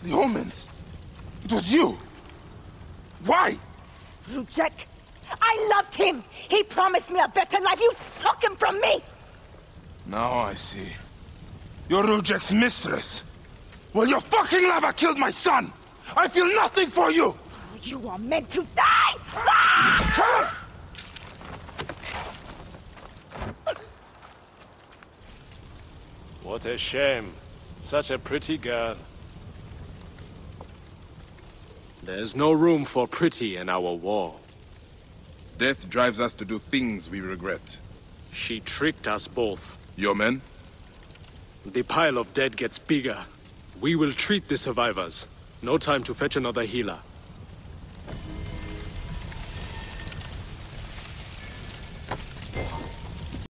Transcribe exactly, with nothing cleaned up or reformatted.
The omens. It was you. Why? Rujek, I loved him. He promised me a better life. You took him from me. Now I see. You're Rujek's mistress. Well, your fucking lava killed my son. I feel nothing for you. You are meant to die. Ah! What a shame. Such a pretty girl. There's no room for pretty in our war. Death drives us to do things we regret. She tricked us both. Your men? The pile of dead gets bigger. We will treat the survivors. No time to fetch another healer.